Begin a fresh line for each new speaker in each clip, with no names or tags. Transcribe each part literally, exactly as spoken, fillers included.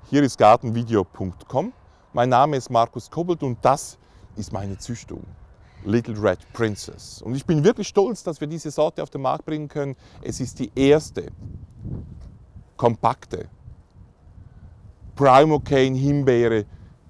Hier ist gartenvideo punkt com. Mein Name ist Markus Kobelt und das ist meine Züchtung, Little Red Princess. Und ich bin wirklich stolz, dass wir diese Sorte auf den Markt bringen können. Es ist die erste kompakte Primocane Himbeere,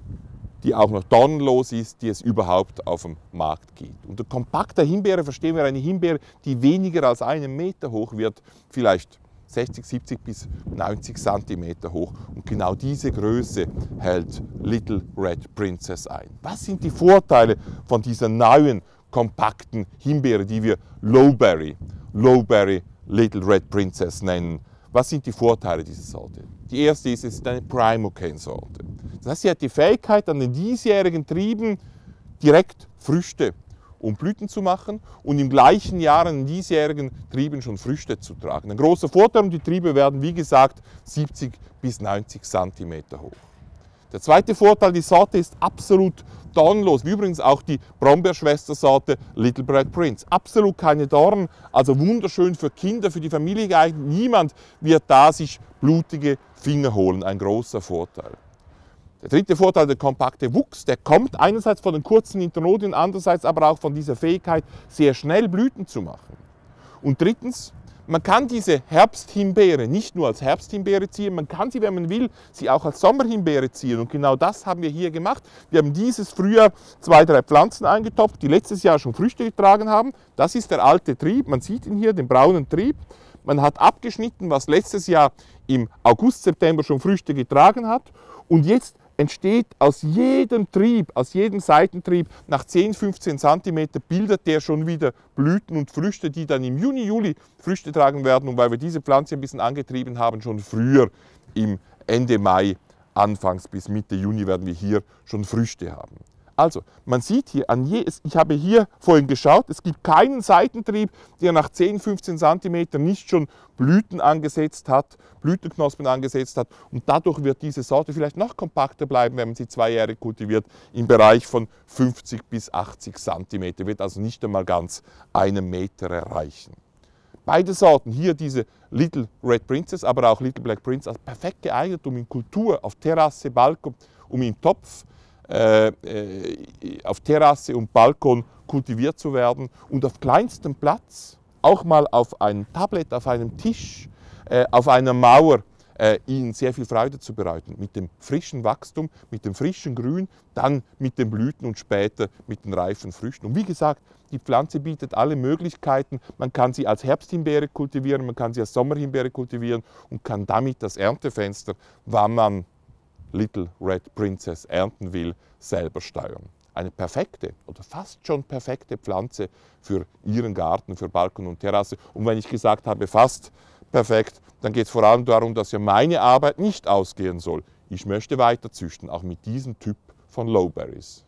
die auch noch dornenlos ist, die es überhaupt auf dem Markt gibt. Unter kompakter Himbeere verstehen wir eine Himbeere, die weniger als einen Meter hoch wird, vielleicht sechzig, siebzig bis neunzig Zentimeter hoch. Und genau diese Größe hält Little Red Princess ein. Was sind die Vorteile von dieser neuen, kompakten Himbeere, die wir Lowberry, Lowberry Little Red Princess nennen? Was sind die Vorteile dieser Sorte? Die erste ist, es ist eine Primocane-Sorte. Das heißt, sie hat die Fähigkeit, an den diesjährigen Trieben direkt Früchte und Blüten zu machen und im gleichen Jahr an den diesjährigen Trieben schon Früchte zu tragen. Ein großer Vorteil, und die Triebe werden, wie gesagt, siebzig bis neunzig Zentimeter hoch. Der zweite Vorteil, die Sorte ist absolut dornlos, wie übrigens auch die Brombeerschwestersorte Little Red Prince. Absolut keine Dornen, also wunderschön für Kinder, für die Familie geeignet. Niemand wird da sich blutige Finger holen, ein großer Vorteil. Der dritte Vorteil, der kompakte Wuchs, der kommt einerseits von den kurzen Internodien, andererseits aber auch von dieser Fähigkeit, sehr schnell Blüten zu machen. Und drittens, man kann diese Herbsthimbeere nicht nur als Herbsthimbeere ziehen, man kann sie, wenn man will, sie auch als Sommerhimbeere ziehen. Und genau das haben wir hier gemacht. Wir haben dieses Frühjahr zwei, drei Pflanzen eingetopft, die letztes Jahr schon Früchte getragen haben. Das ist der alte Trieb, man sieht ihn hier, den braunen Trieb. Man hat abgeschnitten, was letztes Jahr im August, September schon Früchte getragen hat. Und jetzt entsteht aus jedem Trieb, aus jedem Seitentrieb, nach zehn, fünfzehn Zentimeter bildet der schon wieder Blüten und Früchte, die dann im Juni, Juli Früchte tragen werden. Und weil wir diese Pflanze ein bisschen angetrieben haben, schon früher im Ende Mai, anfangs bis Mitte Juni werden wir hier schon Früchte haben. Also, man sieht hier, an je, ich habe hier vorhin geschaut, es gibt keinen Seitentrieb, der nach zehn, fünfzehn Zentimetern nicht schon Blüten angesetzt hat, Blütenknospen angesetzt hat. Und dadurch wird diese Sorte vielleicht noch kompakter bleiben, wenn man sie zweijährig kultiviert, im Bereich von fünfzig bis achtzig Zentimeter, wird also nicht einmal ganz einen Meter erreichen. Beide Sorten, hier diese Little Red Princess, aber auch Little Black Prince, also perfekt geeignet, um in Kultur, auf Terrasse, Balkon, um im Topf, Äh, äh, auf Terrasse und Balkon kultiviert zu werden und auf kleinstem Platz, auch mal auf einem Tablet, auf einem Tisch, äh, auf einer Mauer, äh, ihnen sehr viel Freude zu bereiten. Mit dem frischen Wachstum, mit dem frischen Grün, dann mit den Blüten und später mit den reifen Früchten. Und wie gesagt, die Pflanze bietet alle Möglichkeiten. Man kann sie als Herbsthimbeere kultivieren, man kann sie als Sommerhimbeere kultivieren und kann damit das Erntefenster, wann man Little Red Princess ernten will, selber steuern. Eine perfekte oder fast schon perfekte Pflanze für Ihren Garten, für Balkon und Terrasse. Und wenn ich gesagt habe, fast perfekt, dann geht es vor allem darum, dass ja meine Arbeit nicht ausgehen soll. Ich möchte weiter züchten, auch mit diesem Typ von Lowberries.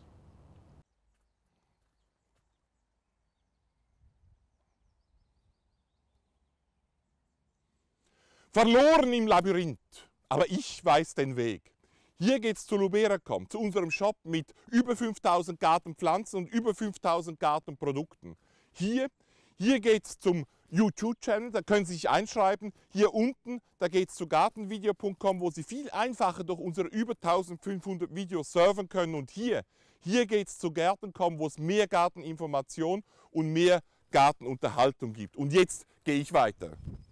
Verloren im Labyrinth, aber ich weiß den Weg. Hier geht es zu Luberacom, zu unserem Shop mit über fünftausend Gartenpflanzen und über fünftausend Gartenprodukten. Hier, hier geht es zum YouTube-Channel, da können Sie sich einschreiben. Hier unten, da geht es zu gartenvideo punkt com, wo Sie viel einfacher durch unsere über eintausendfünfhundert Videos surfen können. Und hier, hier geht es zu Gärten punkt com, wo es mehr Garteninformation und mehr Gartenunterhaltung gibt. Und jetzt gehe ich weiter.